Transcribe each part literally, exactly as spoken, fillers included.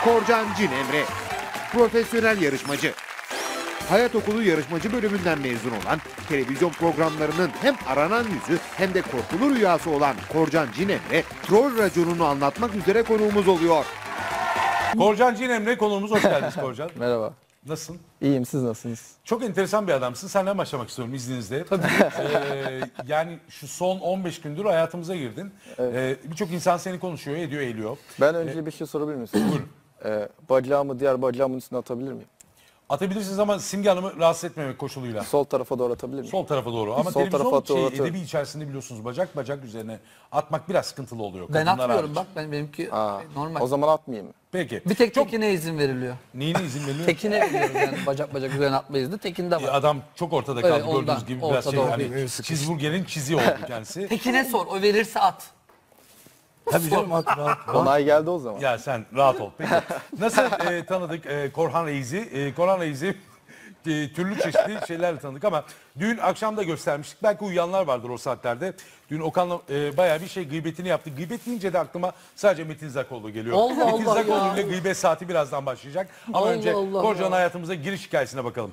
Korcan Cinemre, profesyonel yarışmacı. Hayat Okulu yarışmacı bölümünden mezun olan, televizyon programlarının hem aranan yüzü hem de korkulu rüyası olan Korcan Cinemre, troll raconunu anlatmak üzere konuğumuz oluyor. Korcan Cinemre konuğumuz, hoş geldiniz Korcan. Merhaba. Nasılsın? İyiyim, siz nasılsınız? Çok enteresan bir adamsın. Senden başlamak istiyorum izninizle. Tabii. Ee, yani şu son on beş gündür hayatımıza girdin. Evet. Ee, Birçok insan seni konuşuyor, ediyor, eğiliyor. Ben önce ee, bir şey sorabilir misiniz? Buyurun. Ee, bacağımı diğer bacağımın üstüne atabilir miyim? Atabilirsiniz ama Simge Hanım'ı rahatsız etmemek koşuluyla. Sol tarafa doğru atabilir miyim? Sol tarafa doğru. Ama Sol televizyon tarafa doğru şey, edebi içerisinde biliyorsunuz bacak bacak üzerine atmak biraz sıkıntılı oluyor. Ben Kadınlar atmıyorum hariç. bak, ben benimki Aa, normal. O zaman atmayayım mı? Peki. Bir tek çok... tekine izin veriliyor. Neyine izin veriliyor? Tekine veriyoruz yani, bacak bacak üzerine atma izni tekinde var. Adam çok ortada kaldı, Evet, ondan, gördüğünüz gibi biraz ortada şey, olduğu hani için. cheeseburger'in çizi oldu kendisi. Tekine sor, o verirse at. Tabii canım, at, rahat. Onay geldi o zaman. Ya sen rahat ol. Peki. Nasıl e, tanıdık e, Korhan Reis'i? E, Korhan Reis'i e, türlü çeşitli şeylerle tanıdık ama dün akşam da göstermiştik. Belki uyuyanlar vardır o saatlerde. Dün Okan'la e, bayağı bir şey gıybetini yaptık. Gıybet deyince de aklıma sadece Metin Zakoğlu geliyor. Allah Metin Allah Zakoğlu ya. ile gıybet saati birazdan başlayacak. Ama Allah önce Allah Korcan'ın ya. hayatımıza giriş hikayesine bakalım.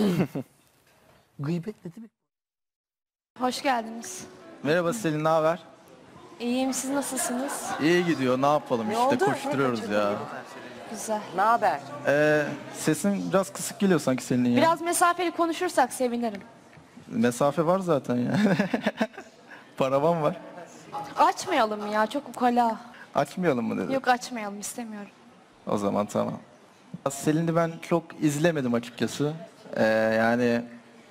Gıybet ne demek? Hoş geldiniz. Merhaba Selin, ne haber? İyiyim, siz nasılsınız? İyi gidiyor, ne yapalım işte, oldu? koşturuyoruz ya. Güzel. Ne haber? Ee, sesin biraz kısık geliyor sanki Selin'in ya. Biraz mesafeli konuşursak sevinirim. Mesafe var zaten ya. Paravan var. Açmayalım ya, çok ukala. Açmayalım mı dedi. Yok, açmayalım, istemiyorum. O zaman tamam. Selin'i ben çok izlemedim açıkçası. Ee, yani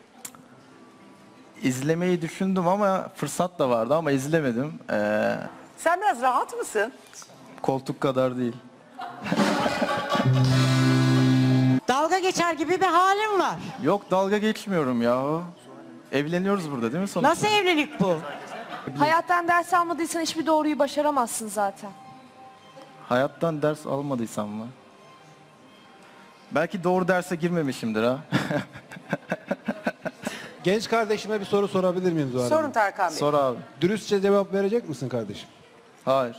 izlemeyi düşündüm ama fırsat da vardı ama izlemedim. Ee, Sen biraz rahat mısın? koltuk kadar değil. Dalga geçer gibi bir halim var. Yok, dalga geçmiyorum ya. Evleniyoruz burada değil mi sonuçta? Nasıl evlilik bu? Hayattan ders almadıysan hiçbir doğruyu başaramazsın zaten. Hayattan ders almadıysam mı? Belki doğru derse girmemişimdir ha. Genç kardeşime bir soru sorabilir miyim Zuhal Sorun Hanım? Tarkan Bey. Sor abi. Dürüstçe cevap verecek misin kardeşim? Hayır.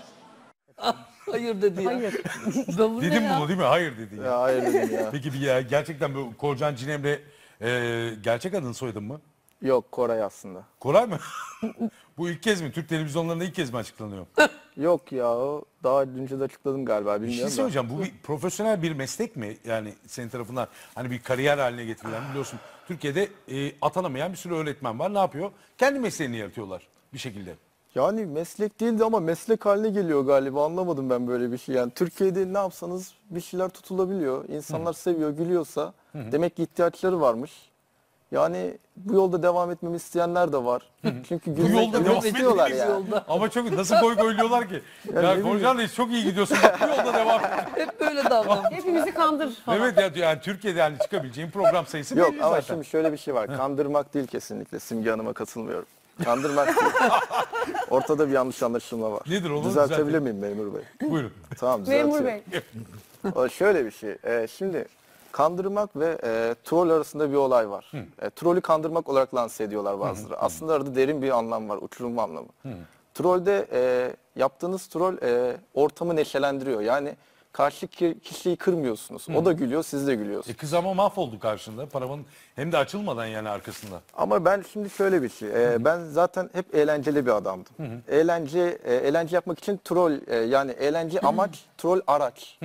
Hayır dedi ya. Hayır. Bu Dedim ne ya? bunu değil mi? Hayır dedi. Ya. Ya hayır dedim ya. Peki bir ya, gerçekten bu Korcan Cinemre e, gerçek adını soyadın mı? Yok, Koray aslında. Koray mı? Bu ilk kez mi? Türk televizyonlarında ilk kez mi açıklanıyor? Yok ya, o daha önce de açıkladım galiba, Bir şey bilmiyorum da. söyleyeceğim. Bu bir profesyonel bir meslek mi? Yani senin tarafından hani bir kariyer haline getirilen, biliyorsun. Türkiye'de e, atanamayan bir sürü öğretmen var. Ne yapıyor? Kendi mesleğini yaratıyorlar bir şekilde. Yani meslek değildi ama meslek haline geliyor galiba, anlamadım ben böyle bir şey. Yani Türkiye'de ne yapsanız bir şeyler tutulabiliyor. İnsanlar seviyor, gülüyorsa demek ki ihtiyaçları varmış. Yani bu yolda devam etmemi isteyenler de var. Çünkü Bu yolda gülmek, devam gülmek istiyorlar etmeliyiz yani. yolda. Ama çok nasıl goy goyluyorlar ki? Ya Ya, ne Korcan Reis çok iyi gidiyorsun. Bak, bu yolda devam et. Hep böyle davran. Hepimizi kandır falan. Evet ya, yani Türkiye'de yani çıkabileceğin program sayısı Yok belli ama zaten. şimdi şöyle bir şey var. Kandırmak değil kesinlikle. Simge Hanım'a katılmıyorum. Kandırmak değil. Ortada bir yanlış anlaşılma var. Nedir onu? Düzeltebilir Düzeltin. miyim memur bey? Buyurun. Tamam, düzeltiyorum. Memur Bey. O şöyle bir şey. Ee, şimdi kandırmak ve e, troll arasında bir olay var. E, trollü kandırmak olarak lanse ediyorlar bazıları. Aslında arada derin bir anlam var, uçurum anlamı. Trollde e, yaptığınız troll e, ortamı neşelendiriyor. Yani karşı ki- kişiyi kırmıyorsunuz. O da gülüyor, siz de gülüyorsunuz. E kız ama mahvoldu karşında. Paravanın hem de açılmadan yani arkasında. Ama ben şimdi şöyle bir şey. e, ben zaten hep eğlenceli bir adamdım. Eğlence e, eğlence yapmak için troll e, yani eğlence amaç, troll araç.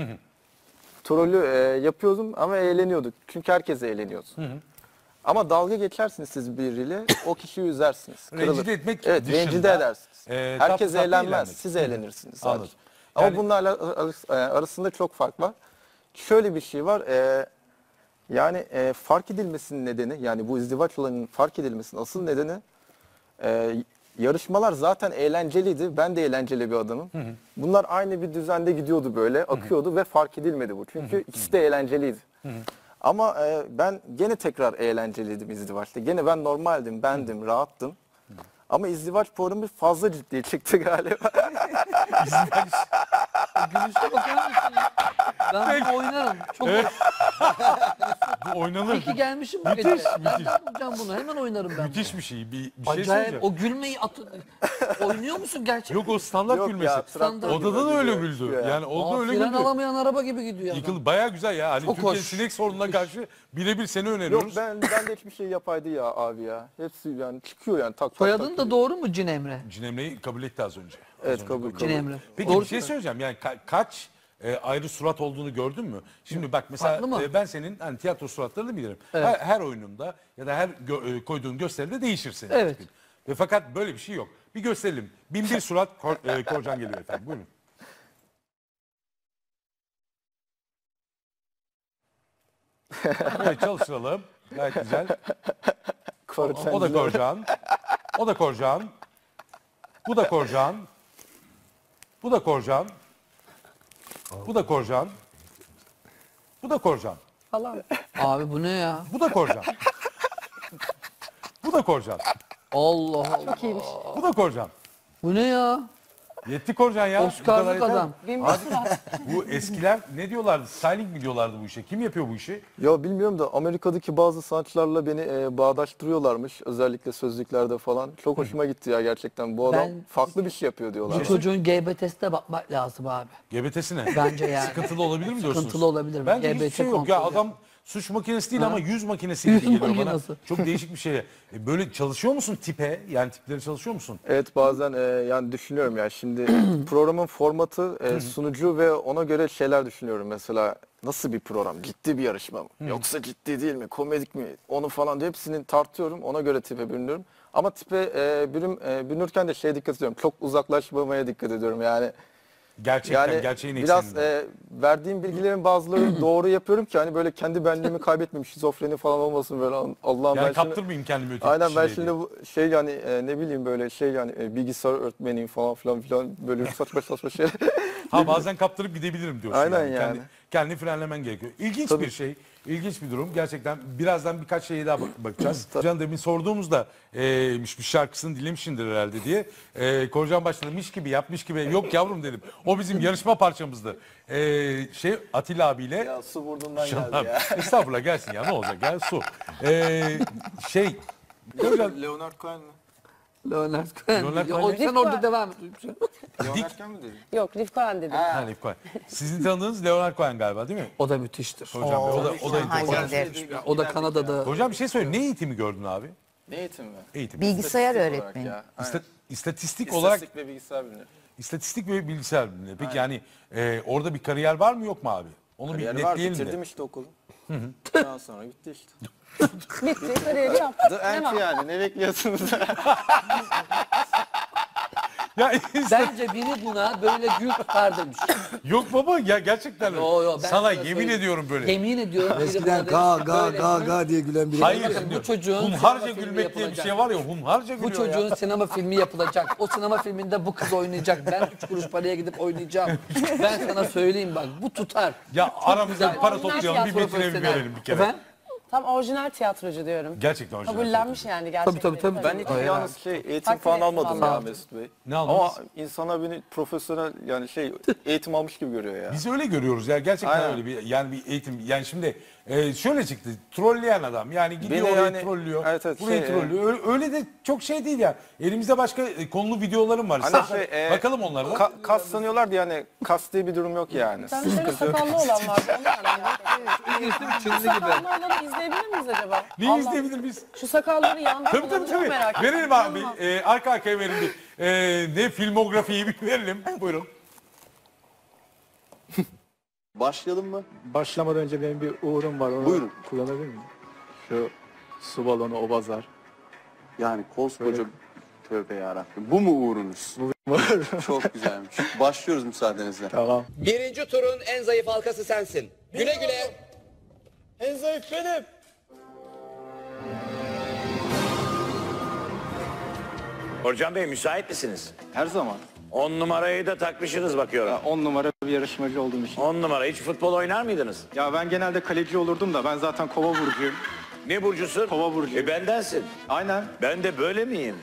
Trollü e, yapıyordum ama eğleniyorduk. Çünkü herkes eğleniyordu. Ama dalga geçersiniz siz biriyle, o kişiyi üzersiniz. Kırılır. Rencide etmek Evet, dışında, rencide edersiniz. e, tatlı Herkes tatlı eğlenmez, eğlenmek. siz eğlenirsiniz sadece. Anladım. Ama Yani- bunlarla ar- ar- arasında çok fark var. Şöyle bir şey var, e, yani e, fark edilmesinin nedeni, yani bu izdivaç olayının fark edilmesinin asıl nedeni, e, yarışmalar zaten eğlenceliydi. Ben de eğlenceli bir adamım. Bunlar aynı bir düzende gidiyordu böyle, akıyordu ve fark edilmedi bu. Çünkü ikisi de eğlenceliydi. Ama e, ben gene tekrar eğlenceliydim izdivaçta. Gene ben normaldim, bendim, rahattım. Ama izdivaç programı fazla ciddiye çıktı galiba. Gülüşe bakar mısın ya? Ben bunu oynarım. Çok Evet. Bu oynanır. iyi ki gelmişim bu Müthiş, gece. müthiş. Nereden bulacağım bunu? Hemen oynarım ben. Müthiş bir şey. Bir, bir şey Acayip. söyleyeceğim. O gülmeyi atın. Oynuyor musun gerçekten? Yok o standart Yok gülmesi. ya, traktör Odada gibi da öyle gidiyor, güldü. çıkıyor ya. Yani odada Aa, öyle fren güldü. alamayan araba gibi gidiyor adam. Yıkıldı. Bayağı güzel ya. Hani Çok Türkiye hoş. sinek sorununa karşı birebir seni Yok öneriyoruz. ben ben de hiçbir şey yapaydı ya abi ya. Hepsi yani çıkıyor yani tak tak Soyadın tak da gidiyor. doğru mu Cin Emre? Cin Emre'yi kabul etti az önce. Az Evet önce kabul Cin kabul. Emre. Peki Doğru bir şey söyleyeceğim. Yani ka- kaç e, ayrı surat olduğunu gördün mü? Şimdi bak mesela Farklı mı? e, ben senin hani tiyatro suratlarını bilirim. Evet. Her, her oyununda ya da her gö- e, koyduğun gösteride değişir senin Evet. tipin. Ve fakat böyle bir şey yok. Bir gösterelim. Bin bir surat Kor, e, Korcan geliyor efendim. Buyurun. Evet çalıştıralım. Gayet güzel. O da Korcan. O da Korcan. Bu da Korcan. Bu da Korcan. Bu da Korcan. Bu da Korcan. Abi bu ne ya? Bu da Korcan. Bu da Korcan. Allah Allah. Bu da Korcan. Bu ne ya? Yetti Korcan ya. Bu kadar Oscar'lık yeter. adam. Abi, bu eskiler ne diyorlardı? Styling mi diyorlardı bu işe? Kim yapıyor bu işi? Ya bilmiyorum da Amerika'daki bazı sanatçılarla beni e, bağdaştırıyorlarmış. Özellikle sözlüklerde falan. Çok hoşuma gitti ya gerçekten. Bu adam Ben- farklı bir şey yapıyor Bu diyorlar. çocuğun G B T'sine bakmak lazım abi. G B T'si ne? Bence yani. Sıkıntılı olabilir mi diyorsunuz? Sıkıntılı olabilir. Bence G B T hiçbir şey yok ya. kontrolü. Adam suç makinesi değil Ha? ama yüz makinesi gibi Yüz geliyor bana. makinesi. Çok değişik bir şey. E, Böyle çalışıyor musun tipe? Yani tipleri çalışıyor musun? Evet bazen e, yani düşünüyorum ya şimdi programın formatı e, sunucu ve ona göre şeyler düşünüyorum mesela nasıl bir program ciddi bir yarışma mı yoksa ciddi değil mi komedik mi onu falan diye hepsini tartıyorum ona göre tipe bürünüyorum ama tipe e, bürüm e, bürünürken de şeye dikkat ediyorum çok uzaklaşmamaya dikkat ediyorum yani Gerçekten yani gerçeğin biraz ekseninde. e, verdiğim bilgilerin bazıları doğru yapıyorum ki hani böyle kendi benliğimi kaybetmeyeyim şizofreni falan olmasın böyle Allah'ım Yani ben şimdi kaptırmayayım kendimi öteki aynen ben kişiliğe şimdi diye. bu şey yani e, ne bileyim böyle şey yani e, bilgisayar öğretmeniyim falan filan filan böyle saçma saçma şeyler. Ha bazen kaptırıp gidebilirim diyorsun. Aynen Kendi, yani. kendini frenlemen gerekiyor. İlginç Tabii. bir şey. İlginç bir durum. Gerçekten birazdan birkaç şeye daha bak- bakacağız. Tabii. Can demin sorduğumuzda e, bir şarkısını dinlemişsindir herhalde diye. E, Korcan başlamış gibi yapmış gibi. Yok yavrum dedim. O bizim yarışma parçamızdı. E, şey Atilla abiyle. Ya su burnundan Şan- geldi ya. Estağfurullah gelsin ya ne olacak gel su. E, şey Korcan Leonard Cohen mi? Leonard Cohen. Leonard Ya, Cohen o- ne? sen orada devam et. Leonard Cohen mi dedin? Yok Rifkan dedim. Ha, Leonard Cohen. Sizin tanıdığınız Leonard Cohen galiba değil mi? O da müthiştir. Hocam Bey, o da o da enteresan. O da Kanada'da. Hocam bir şey söyle. Ne eğitimi gördün abi? Ne eğitim mi? Eğitim. Bilgisayar İstatistik olarak öğretmeni. ya. Aynen. İsta- İstatistik olarak İstatistik ve bilgisayar bilimleri. istatistik ve bilgisayar bilimleri. Peki yani e, orada bir kariyer var mı yok mu abi? Onu Kariyer bir var netleyelim bitirdim de. işte okulu. Ondan sonra bitti işte. Bitti kariyeri yaptı. The end yani ne bekliyorsunuz? Ya Bence biri buna böyle gül tutar demiş. yok baba ya gerçekten. Yo, yo, ben sana sana yemin söyleyeyim. ediyorum böyle. Yemin ediyorum. biri Eskiden buna ga demiş, ga böyle- ga ga diye gülen biri. Hayır. Bakın, bu diyor. çocuğun Hunharca sinema filmi gülmek diye bir yapılacak. şey var ya hunharca Bu gülüyor çocuğun ya. sinema filmi yapılacak. O sinema filminde bu kız oynayacak. Ben üç kuruş paraya gidip oynayacağım. Ben sana söyleyeyim bak bu tutar. Ya aramızda güzel. para toplayalım bir Profesyonel. bitirelim verelim bir kere. Efendim? Tam orijinal tiyatrocu diyorum. Gerçekten orijinal. Kabullenmiş yani gerçekten. Tabii, tabii, tabii. Ben hiç Aynen. yalnız şey eğitim Takdir falan ettim almadım vallahi. ya Mesut Bey. Ne Ama aldınız? insanlar beni profesyonel yani şey eğitim almış gibi görüyor ya. Biz öyle görüyoruz ya gerçekten Aynen. öyle bir yani bir eğitim yani şimdi e, şöyle çıktı trolleyen adam yani gidiyor Beni oraya yani- trollüyor evet, evet, burayı şey, trollüyor öyle, öyle de çok şey değil ya elimizde başka e, konulu videolarım var Hani İstersen şey, e, bakalım onlara da. Ka- kas sanıyorlardı yani kas diye bir durum yok yani. Sen bir sakallı olan vardı. Onu yani. Çinli gibi. Sakallı olanı izleyebilir miyiz acaba? Neyi Allah. izleyebilir biz? Şu sakalları yandı. Tabii tabii tabii. Verelim abi. E, arka arkaya verelim bir. E, ne filmografiyi bir verelim. Buyurun. Başlayalım mı? Başlamadan önce benim bir uğurum var. Onu Buyurun. kullanabilir miyim? Şu su balonu, o bazar. Yani koskoca tövbe yarabbim. Bu mu uğrunuz? Çok güzelmiş. Başlıyoruz müsaadenizle. Tamam. Birinci turun en zayıf halkası sensin. Güle güle. En zayıf benim. Orcan Bey müsait misiniz? Her zaman. On numarayı da takmışsınız bakıyorum. On numara bir yarışmacı olduğum için. On numara hiç futbol oynar mıydınız? Ya ben genelde kaleci olurdum da ben zaten kova burcuyum. Ne burcusun? Kova burcu. E bendensin. Aynen. Ben de böyle miyim?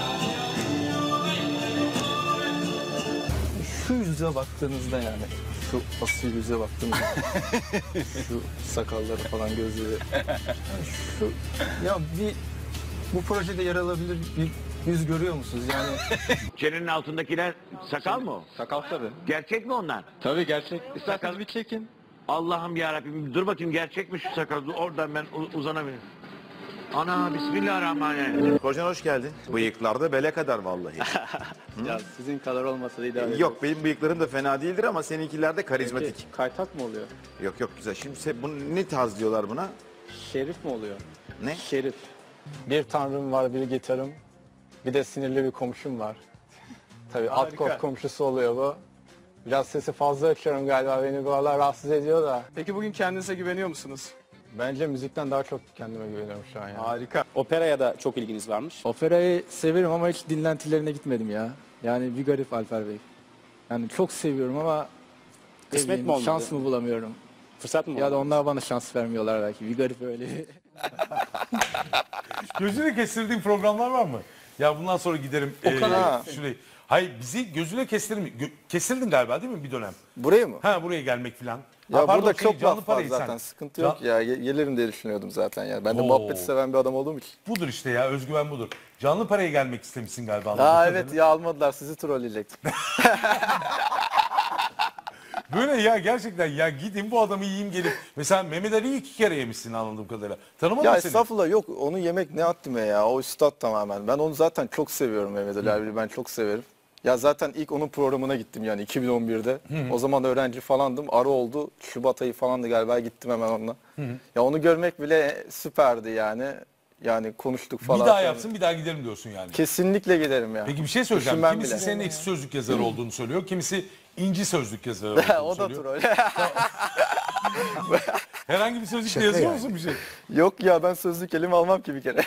Şu yüze baktığınızda yani şu asil yüze baktım. Şu sakalları falan, gözleri. Yani şu, ya bir bu projede yer alabilir bir yüz görüyor musunuz? Yani Çenenin altındakiler sakal mı o? sakal tabii. Gerçek mi onlar? Tabii gerçek. Sakal bir çekin. Allah'ım yarabbim dur bakayım gerçek mi şu sakal? Dur, oradan ben u- uzanamıyorum. Ana bismillahirrahmanirrahim. Korcan hoş geldin. Bıyıklarda bele kadar vallahi. Ya sizin kadar olmasa da idare Yok benim bıyıklarım da fena değildir ama seninkiler de karizmatik. Peki, kaytak mı oluyor? Yok yok güzel. Şimdi se- bunu ne tarz diyorlar buna? Şerif mi oluyor? Ne? Şerif. Bir tanrım var, bir gitarım. Bir de sinirli bir komşum var. Tabii alt kot komşusu oluyor bu. Biraz sesi fazla açıyorum galiba, beni bu aralar rahatsız ediyor da. Peki bugün kendinize güveniyor musunuz? Bence müzikten daha çok kendime güveniyorum şu an ya. Harika. Operaya da çok ilginiz varmış. Operayı severim ama hiç dinlentilerine gitmedim ya. Yani bir garip Alper Bey. Yani çok seviyorum ama Kısmet ne bileyim, mi olmadı? şans mı bulamıyorum. Fırsat mı Ya da oldu? onlar bana şans vermiyorlar belki. Bir garip öyle. Gözüne kestirdiğin programlar var mı? Ya bundan sonra giderim. O kadar. eee, şurayı. Hayır bizi gözüne kestirmi. Gö- kestirdin galiba değil mi bir dönem? Buraya mı? Ha buraya gelmek falan. Ya Ha, pardon, burada şey, çok canlı laf var parayı sen. zaten. Sıkıntı Can- yok ya. Ge- Gelirim diye düşünüyordum zaten ya. Ben de Oo. muhabbeti seven bir adam olduğum için. Budur işte ya özgüven budur. Canlı paraya gelmek istemişsin galiba. Aa anladığım evet kadarıyla. ya, almadılar, sizi trolleyecektim. Böyle ya gerçekten ya gidin bu adamı yiyeyim gelip. Mesela Mehmet Ali'yi iki kere yemişsin anladığım kadarıyla. Tanımadın Ya seni. estağfurullah, yok onu yemek ne haddime ya, o üstad tamamen. Ben onu zaten çok seviyorum, Mehmet Ali abi, ben çok severim. Ya zaten ilk onun programına gittim yani iki bin on birde. Hı. O zaman öğrenci falandım, ara oldu, Şubat ayı falandı galiba, gittim hemen onunla. Hı. Ya onu görmek bile süperdi yani. Yani konuştuk falan. Bir daha yapsın bir daha giderim diyorsun yani. Kesinlikle giderim ya. Peki bir şey söyleyeceğim. Düşünmem Kimisi bile. senin ekşi sözlük yazarı olduğunu söylüyor. Kimisi inci sözlük yazarı olduğunu O da söylüyor. troll. Herhangi bir sözlükle Şaka yazıyor yani. musun bir şey? Yok ya, ben sözlük elime almam ki bir kere.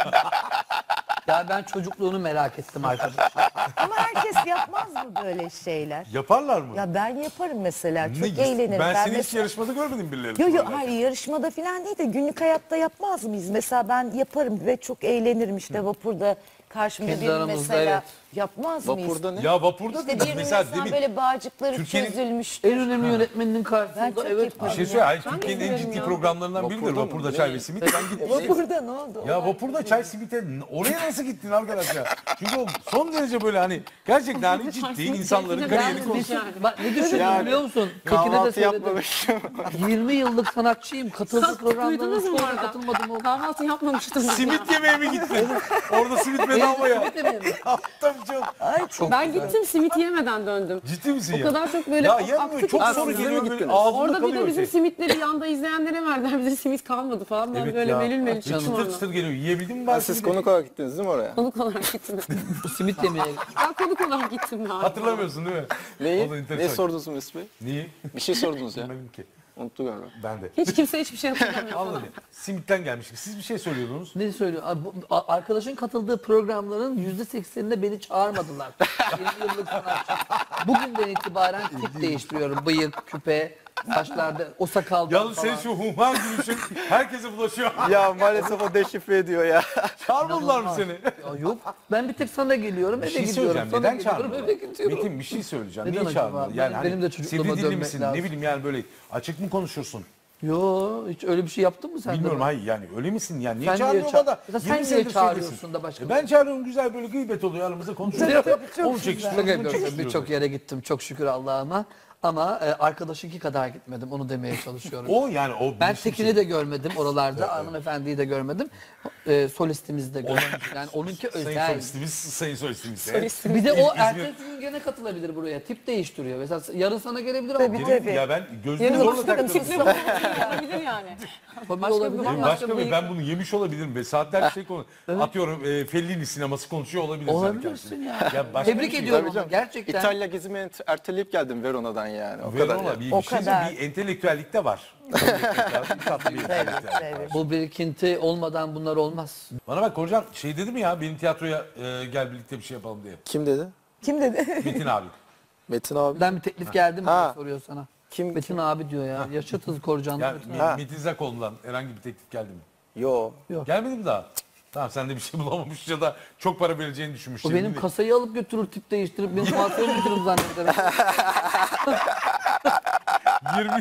Ya ben çocukluğunu merak ettim arkadaşlar. Ama herkes yapmaz mı böyle şeyler? Yaparlar mı? Ya ben yaparım mesela. Çok Ne- eğlenirim. Ben seni hiç mesela... yarışmada görmedim birileri. Yok yok, söylerken. hayır, yarışmada falan değil de günlük hayatta yapmaz mıyız? Mesela ben yaparım ve çok eğlenirim işte vapurda karşımda Kendi biri aramızda, mesela evet. yapmaz mıyız? Vapurda ne? Ya vapurda İşte değil. birinin Mesela mesela demin böyle bağcıkları Türkiye'nin çözülmüştür. En önemli yönetmeninin Ben karşısında çok evet. yaparım. bir şey ya. söyle. Hayır, Ben de Türkiye'nin en izlerim ciddi ya. programlarından biridir Vapurda mı? Vapurda Ne? Çay ve Simit. Ben gittim. Vapurda ne oldu? Ya vapurda çay simite oraya nasıl gittin arkadaş ya? Çünkü o son derece böyle hani gerçekten hani ciddi insanların kariyerini Ben konuşuyor. Mesut, bak ne düşündüm Yani biliyor musun? Tekine de Kahvaltı söyledim. yapmamışım. yirmi yıllık sanatçıyım. Katıldığı programlara Duydunuz mu sonra orada? katılmadım. O Kahvaltı yapmamıştım. Simit yemeye mi gittin? Orada simit bedava ya. Simit yemeği mi? Tabii canım. Ay çok Ben gittim simit yemeden döndüm. Ciddi misin O ya? kadar çok böyle Ya ak- yemiyor. aktı Çok ki- soru siz de mi geliyor böyle gittiniz? ağzında Orada bir kalıyor de bizim şey. simitleri yanda izleyenlere verdiler. Bize simit kalmadı falan. Ben Evet böyle ya. melül melül Ve çıktım çıtır oradan. çıtır geliyor. Yiyebildin mi? Ha, bari siz simidi? konuk olarak gittiniz değil mi oraya? Konuk olarak gittim. Bu simit yemeğe. Ben konuk olarak gittim galiba. Hatırlamıyorsun değil mi? Neyi? O da Ne enteresan. sordunuz Mesut Bey? Neyi? Bir şey sordunuz ya. Bilmedim ki. Unuttu galiba. Ben de. Hiç kimse hiçbir şey hatırlamıyor. Anladım. Simitten gelmiştik. Siz bir şey söylüyordunuz. Ne söylüyor? Abi bu- a- Arkadaşın katıldığı programların yüzde sekseninde beni çağırmadılar. yirmi yıllık sanatçı. Bugünden itibaren tip değiştiriyorum. Bıyık, küpe, saçlarda, o sakaldan Yalnız falan. senin şu humman gülüşün herkese bulaşıyor. Ya maalesef o deşifre ediyor ya. Çağırmadılar mı seni? Ya yok. Ben bir tek sana geliyorum, Bir eve şey gidiyorum. söyleyeceğim. Sana Neden geliyorum, çağırmadılar? eve gidiyorum. Metin bir şey söyleyeceğim. Neden Niye acaba? çağırmadılar? Benim- Yani hani benim de çocukluğuma sivri dilli dönmek misin? lazım. Ne bileyim yani böyle açık mı konuşursun? Yo, hiç öyle bir şey yaptın mı sen de? Bilmiyorum hayır yani öyle misin yani? Niye Sen niye çağırmıyor ça- bana? Mesela sen yirmi niye senedir çağırıyorsun söylesin. da başka E bir- ben çağırıyorum güzel böyle gıybet oluyor aramızda konuşuyoruz. Onu çekiştiriyoruz. Şaka bunu yapıyorum. çekiştiriyoruz. Birçok yere gittim çok şükür Allah'ıma. Ama e, arkadaşınki kadar gitmedim. Onu demeye çalışıyorum. O yani o Ben bilinçli bir Tekin'i şey. de görmedim oralarda. Hanımefendiyi de görmedim. E, solistimizi de görmedim. Yani onunki Sayın özel. solistimiz, sayın solistimiz. Bir de o İzmir- ertesi gün gene katılabilir buraya. Tip değiştiriyor. Mesela yarın sana gelebilir ama Tabii, bu- tabii. Ya ben gözümü Yarın zorla bakışlarım taktım. tiple olabilir yani. Tabii Başka olabilir. bir Yani bambaşka başka bir bıyık. ben bunu yemiş olabilirim ve saatlerce şey konu atıyorum e, Fellini sineması konuşuyor olabiliriz. yani Olabilirsin kendisine. ya. Ya başka Tebrik bir şey- ediyorum Tabii ama canım. gerçekten. İtalya gezimi ert- erteleyip geldim Verona'dan yani. O Verona, kadar ya. bir, O bir şey kadar. bir entelektüellik de var. Bir tatlı bir entelektüellik var. evet. Bu birikinti olmadan bunlar olmaz. Bana bak Korcan şey dedi mi ya benim tiyatroya e, gel birlikte bir şey yapalım diye. Kim dedi? Kim dedi? Metin abi. Metin abi. Ben bir teklif geldi mi Ha. diye soruyor sana. Kim? Metin abi diyor ya. Yaşatız Korcan'da. Ya Metin Me- abi. Metin Zakoğlu'ndan herhangi bir teklif geldi mi? Yo. Gelmedi mi daha? Tamam sen de bir şey bulamamış ya da çok para vereceğini düşünmüş. O benim kasayı alıp götürür tip değiştirip benim masaya götürür zannederim. yirmi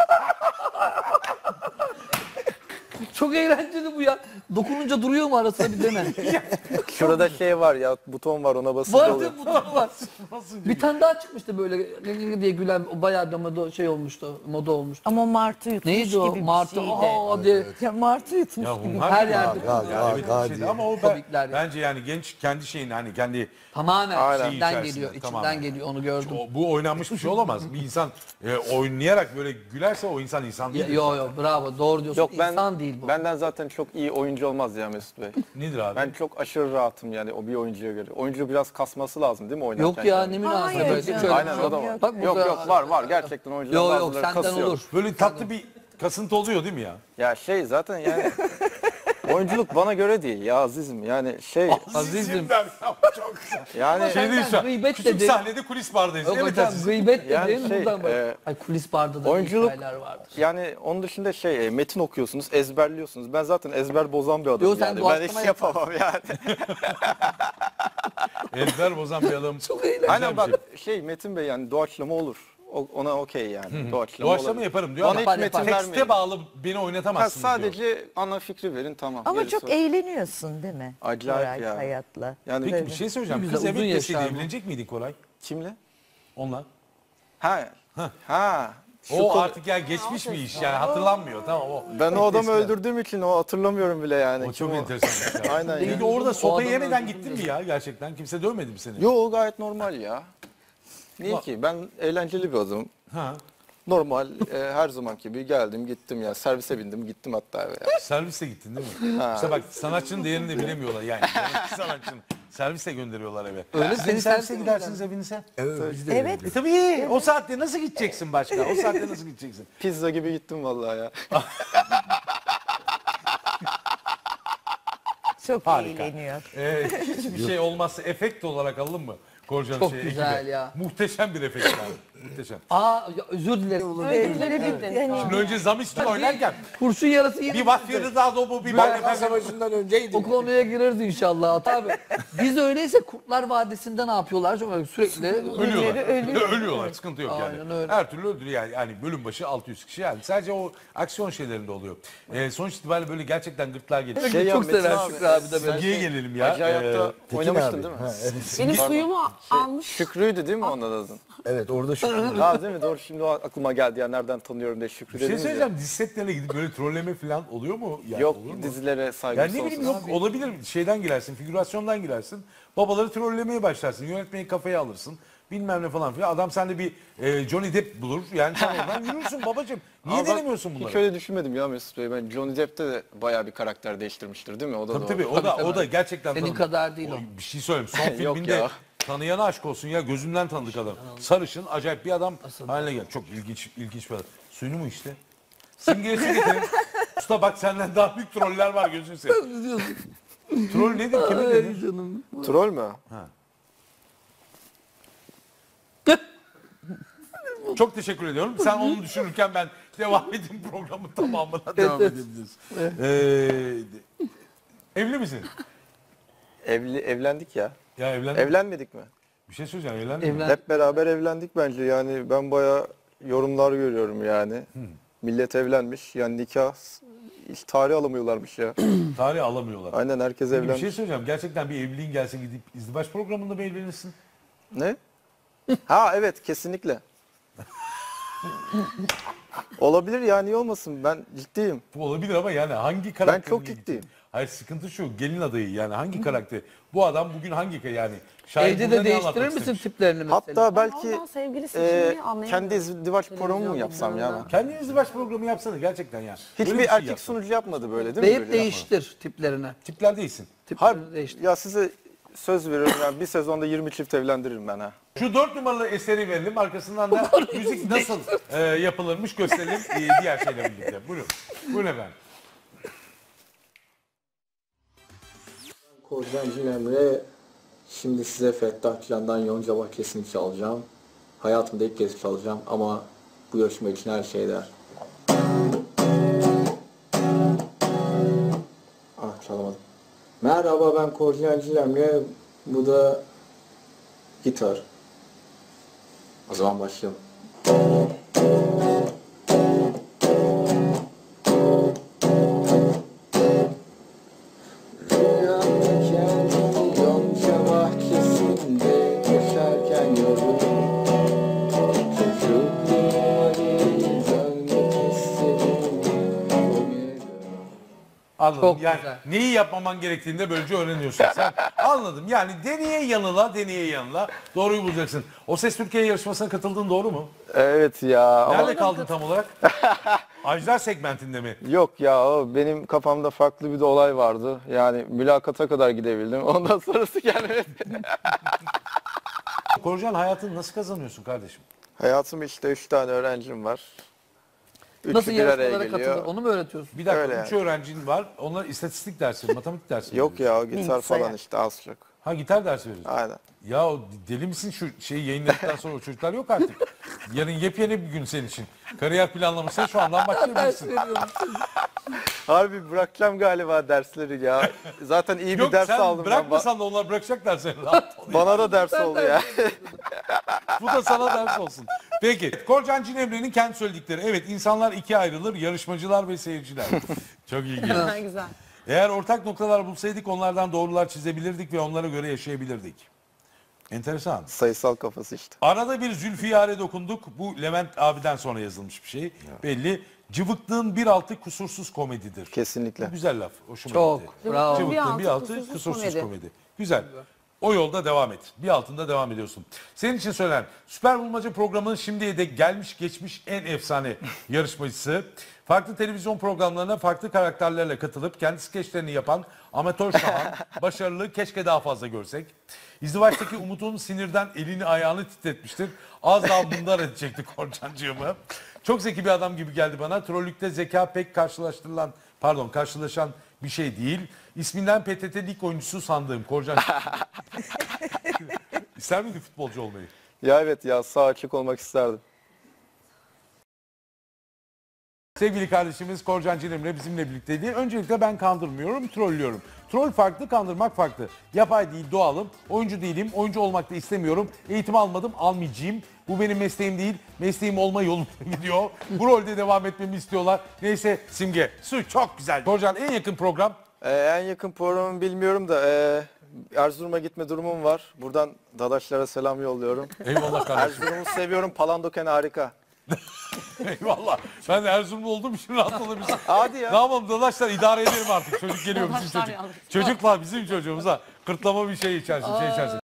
Çok eğlenceli bu ya. Dokununca duruyor mu arasında bir dene. Şurada şey var ya, buton var, ona basınca Vardı oluyor. bu da var. Bir tane daha çıkmıştı böyle diye gülen, o bayağı da moda şey olmuştu, moda olmuştu. Ama martı yutmuş Neydi o? gibi Martı, bir şeydi. aa diye. Ya martı yutmuş Ya gibi. bunlar Her da- yerde. Ya, ya, evet, bir şeydi. Ama o ben- Komikler. bence yani genç kendi şeyin hani kendi Tamamen Aynen. içinden içerisinde, geliyor, içinden tamamen. geliyor, onu gördüm. O- bu oynanmış bir şey olamaz. Bir insan e, oynayarak böyle gülerse o insan insan değil. Yo yo bravo, doğru diyorsun. Yok ben, İnsan değil bu. benden zaten çok iyi oyuncu olmaz ya Mesut Bey. Nedir abi? Ben çok aşırı rahatım yani o bir oyuncuya göre. Oyuncu biraz kasması lazım değil mi oynarken? Yok ya, kendini? ne münasebet. Hayır, Hiç öyle Aynen bir şey o da yok. var. Bak yok burada- yok var var gerçekten oyuncular Yok yok, bazıları senden kasıyor. olur. Böyle tatlı bir kasıntı oluyor değil mi ya? Ya şey zaten yani oyunculuk bana göre değil ya azizim yani şey. Azizim. Çok güzel. Yani şey değil şu an. Gıybet Küçük dedin. sahnede kulis bardayız. Yok Evet hocam, Aziz. gıybet Yani dediğin şey, buradan bak. e, Ay kulis barda da oyunculuk hikayeler vardır. yani onun dışında şey e, metin okuyorsunuz, ezberliyorsunuz. Ben zaten ezber bozan bir adamım Yo, sen yani. Ben doğaçlama hiç yapamam yani. Ezber bozan bir adam. Çok eğlenceli. Aynen bak şey Metin Bey yani doğaçlama olur. O- ona okey yani. Doğaçlama, Doğaçlama olabilir. yaparım diyor Bana ama hiç metin tekste vermeyin. bağlı beni Ha, oynatamazsınız diyor. sadece ana fikri verin tamam. Ama Gerisi çok o. eğleniyorsun değil mi? Acayip Koray ya. hayatla. Yani Peki bir şey söyleyeceğim. Güzel, Kız uzun evet deseydi yaşar bu. evlenecek miydin Koray? kimle? Onunla. Ha. Ha. Şu O konu- artık ya geçmiş bir iş yani hatırlanmıyor tamam o. ben o adamı Eskiden. öldürdüğüm için o hatırlamıyorum bile yani. O Kim çok enteresan. Ya. Aynen Peki yani. orada sopayı adamı yemeden öldürdüm gittin mi ya gerçekten? Kimse dövmedi mi seni? Yo o gayet normal ya. Niye Ulan- ki? Ben eğlenceli bir adamım. Ha. Normal e, her zaman gibi geldim gittim ya servise bindim gittim hatta eve ya. Servise gittin değil mi? Ha. İşte bak sanatçının değerini de bilemiyorlar yani. Yani sanatçının servise gönderiyorlar eve. Öyle, Siz de seni bir servise servise gidersiniz evinize. Evet. E tabii o saatte nasıl gideceksin başka? O saatte nasıl gideceksin? Pizza gibi gittim vallahi ya. Çok Harika. eğleniyor. Ee, hiçbir şey olmazsa efekt olarak alalım mı? Korcan Çok şey, güzel ekibe? ya. Muhteşem bir efekt yani. Muhteşem. Aa ya, özür dilerim. Öyle bir- yani- Şimdi önce zam üstü oynarken Kurşun yarası yedi. bir vafyada daha da bir ben Savaşı'ndan önceydi. O konuya gireriz inşallah. Tabii. Biz öyleyse Kurtlar Vadisi'nde ne yapıyorlar? Çok sürekli ölüyorlar. ölüyor. Ölüyorlar. Sıkıntı yok Aynen yani. öyle. Her türlü öldürüyor yani. Yani bölüm başı altı yüz kişi yani. Sadece o aksiyon şeylerinde oluyor. Ee, sonuç itibariyle böyle gerçekten gırtlar geliyor. Şey ya, çok Metin sever abi, Şükrü abi de böyle. Simge'ye gelelim ya. Acı Hayat'ta Ee, oynamıştın değil mi? Benim suyumu almış. Şükrü'ydü değil mi onun adın? Evet orada şu. Ha değil mi? Doğru şimdi o aklıma geldi ya nereden tanıyorum diye Şükrü bir şey dediniz ya. söyleyeceğim. Dizi setlerine gidip böyle trolleme falan oluyor mu? Yani Yok olur mu? dizilere saygım Yani ne bileyim yok sonsuz. olabilir şeyden girersin figürasyondan girersin babaları trollemeye başlarsın yönetmeyi kafaya alırsın bilmem ne falan filan adam sende bir e, Johnny Depp bulur yani sen oradan yürürsün babacığım niye Ama bak, denemiyorsun bunları? Hiç öyle düşünmedim ya Mesut Bey. Ben Johnny Depp'te de bayağı bir karakter değiştirmiştir değil mi? O da Tabii doğru. tabii o da o da gerçekten Senin tanıdık. kadar değil o. Bir şey söyleyeyim son Yok filminde ya. tanıyana aşk olsun ya gözümden tanıdık adam. Sarışın acayip bir adam haline gel. Çok ilginç ilginç bir adam. Suyunu mu işte? Simge'ye su getirin. Usta bak senden daha büyük troller var gözünü seveyim. Troll nedir? Kimin Ay denir? canım. Troll mü? Çok teşekkür ediyorum. Sen onu düşünürken ben devam edeyim programın tamamına devam evet. edebiliriz. Ee, evli misin? Evli, evlendik ya. Ya evlendin. Evlenmedik mi? Bir şey söyleyeceğim evlendin mi? Evlen. Hep beraber evlendik bence. Yani ben bayağı yorumlar görüyorum yani. Millet evlenmiş. Yani nikah hiç tarih alamıyorlarmış ya. Tarih alamıyorlar. Aynen herkes Peki bir evlenmiş. şey söyleyeceğim. Gerçekten bir evliliğin gelse gidip izdivaç programında mı evlenirsin? Ne? Ha evet kesinlikle. Olabilir ya niye olmasın ben ciddiyim. Bu olabilir ama yani hangi karakter? Ben çok ciddiyim. Hayır sıkıntı şu gelin adayı yani hangi karakter? Bu adam bugün hangi yani? Şair Evde burada de ne anlatmak değiştirir misin istemiş? tiplerini mesela? Hatta belki Ondan sevgilisi e, şimdi anlayamıyorum. kendi izdivaç programı mı yapsam ya ben? Kendi izdivaç programı yapsana gerçekten ya. Böyle Hiçbir bir şey erkek yapsana. sunucu yapmadı böyle değil Ve mi? hep Böyle? değiştir tiplerini. Tipler değilsin. Hayır, Tiplerini değiştir. ya size söz veriyorum yani bir sezonda yirmi çift evlendiririm ben ha. Şu dört numaralı eseri verelim. Arkasından da müzik nasıl e, yapılırmış gösterelim e, diğer şeyle birlikte. Buyurun. Buyurun efendim. Korcancı Emre, şimdi size Fettah Can'dan Yonca Bahçesi'ni çalacağım. Hayatımda ilk kez çalacağım ama bu yarışma için her şey der. Ah çalamadım. Merhaba ben Korcancı Emre, bu da gitar. O zaman başlayalım. Anladım. Çok yani güzel. neyi yapmaman gerektiğini de böylece öğreniyorsun sen. Anladım. Yani deneye yanıla, deneye yanıla doğruyu bulacaksın. O Ses Türkiye yarışmasına katıldığın doğru mu? Evet ya. ama- Nerede kaldın tam olarak? Ajdar segmentinde mi? Yok ya, o benim kafamda farklı bir de olay vardı. Yani mülakata kadar gidebildim. Ondan sonrası gelmedi. Korcan, hayatını nasıl kazanıyorsun kardeşim? Hayatım işte üç tane öğrencim var. Üçü Nasıl bir araya yarışmalara geliyor. katılır? Onu mu öğretiyorsun? Bir dakika, Öyle üç yani. öğrencin var. Onlar istatistik dersi, matematik dersi mi Yok veriyorsun? ya, o gitar Bilgisayar. falan işte az çok. Ha, gitar dersi veriyorsun. Aynen. Ya o deli misin, şu şeyi yayınladıktan sonra o çocuklar yok artık. Yarın yepyeni bir gün senin için. Kariyer planlamasına şu andan başlayabilirsin. Harbi bırakacağım galiba dersleri ya. Zaten iyi bir Yok, ders sen aldım ben. bırakmasan da onlar bırakacaklar seni. Rahat ol. Bana da ders oldu ya. Bu da sana ders olsun. Peki, Korcan Cinemre'nin kendi söyledikleri. Evet, insanlar ikiye ayrılır. Yarışmacılar ve seyirciler. Çok ilginç. Ne güzel. Eğer ortak noktalar bulsaydık onlardan doğrular çizebilirdik ve onlara göre yaşayabilirdik. Enteresan. Sayısal kafası işte. Arada bir Zülfiyare dokunduk. Bu Levent abiden sonra yazılmış bir şey. Belli. Cıvıklığın bir altı kusursuz komedidir. Kesinlikle. Bu güzel laf. Hoşuma Çok. gitti. Bravo. Cıvıklığın bir altı kusursuz, komedi. Güzel. O yolda devam et. Bir altında devam ediyorsun. Senin için söylenen Süper Bulmaca programının şimdiye dek gelmiş geçmiş en efsane yarışmacısı. Farklı televizyon programlarına farklı karakterlerle katılıp kendi skeçlerini yapan amatör şahan, başarılı, keşke daha fazla görsek. İzdivaçtaki Umut'un sinirden elini ayağını titretmiştir. Az daha mundar edecekti Korcancığımı. Çok zeki bir adam gibi geldi bana. Trollükte zeka pek karşılaştırılan, pardon karşılaşan bir şey değil. İsminden P T T lig oyuncusu sandığım Korcan. İster miydin futbolcu olmayı? Ya evet ya, sağ açık olmak isterdim. Sevgili kardeşimiz Korcan Cinemre bizimle birlikteydi. Öncelikle ben kandırmıyorum, trollüyorum. Troll farklı, kandırmak farklı. Yapay değil, doğalım. Oyuncu değilim, oyuncu olmak da istemiyorum. Eğitim almadım, almayacağım. Bu benim mesleğim değil, mesleğim olma yolunda gidiyor. Bu rolde devam etmemi istiyorlar. Neyse Simge, su çok güzel. Korcan, en yakın program? Ee, en yakın programı bilmiyorum da e, Erzurum'a gitme durumum var. Buradan dadaşlara selam yolluyorum. Eyvallah kardeşim. Erzurum'u seviyorum. Palandoken harika. Eyvallah. Ben de Erzurumlu olduğum için rahat olabilirsin. Hadi ya. Ne yapalım dadaşlar, idare edelim artık. Çocuk geliyor bizim çocuk. Çocuk var bizim çocuğumuza. Kırtlama bir şey içersin, şey içersin.